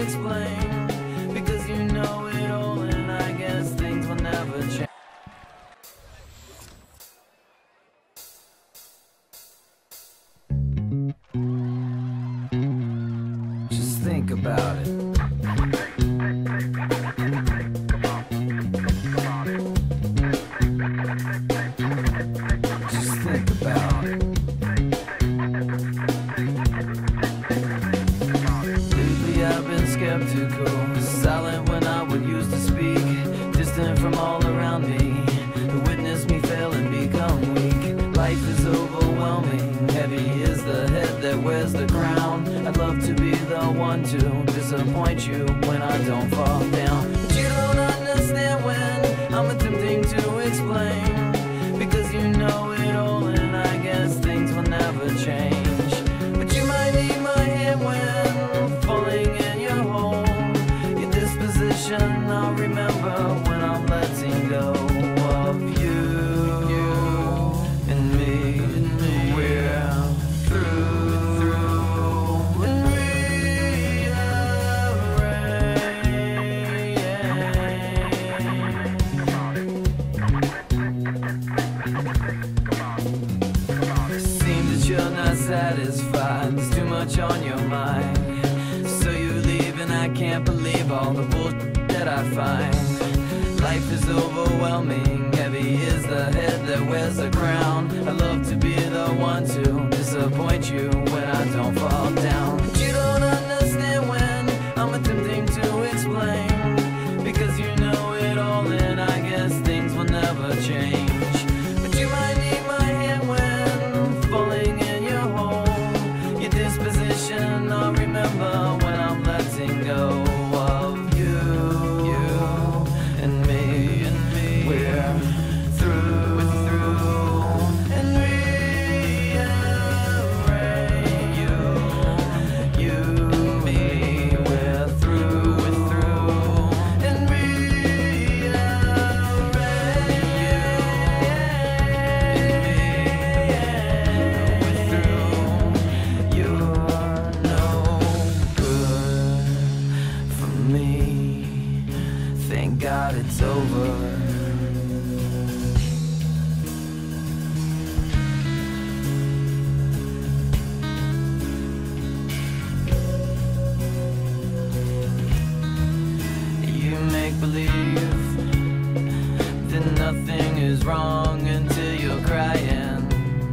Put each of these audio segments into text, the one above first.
explain, because you know it all, and I guess things will never change. Just think about it. Just think about it. Lately I've been skeptical, silent when I would used to speak, distant from all around me, who witnessed me fail and become weak. Life is overwhelming, heavy is the head that wears the crown. I'd love to be the one to disappoint you when I don't fall down, but you don't understand when I'm attempting to explain, because you know it all, and I guess things will never change. But you might need my hand when falling in your hole. Your disposition I'll remember when I'm letting go of you and me. We're through and seems that you're not satisfied, there's too much on your mind, so you leave and I can't believe all the bullshit that I find. Life is overwhelming, heavy is the head that wears the crown. I love to be the one to disappoint you when I don't fall down, but you don't understand when I'm attempting to explain, because you know it all, and I guess things will never change. But you might need my hand when falling in your hole. Your disposition I'll remember when I'm letting go of you and me. We're through and rearrange you, me. We're through and rearrange you, you're no good for me. Thank God it's over. You make believe that nothing is wrong until you're crying,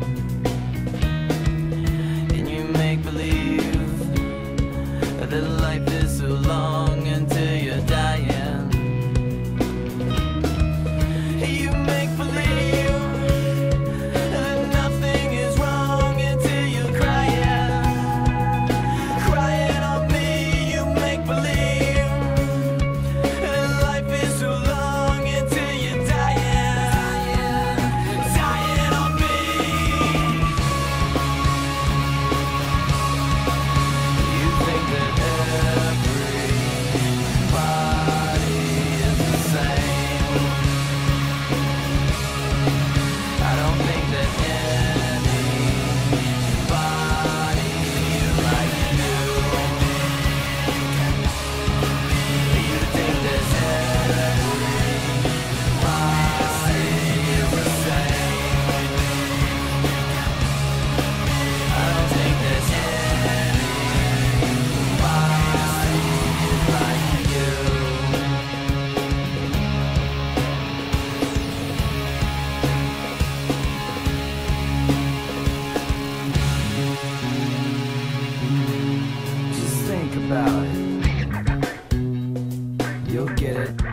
and you make believe that life is so long until you're dying. You make believe that nothing is wrong until you're crying on me. You make believe that life is so long until you're dying on me. You think that everybody is the same. I don't think that anybody is like you. You think that everybody is the same. I don't think that anybody is like you. Just think about it. You'll get it.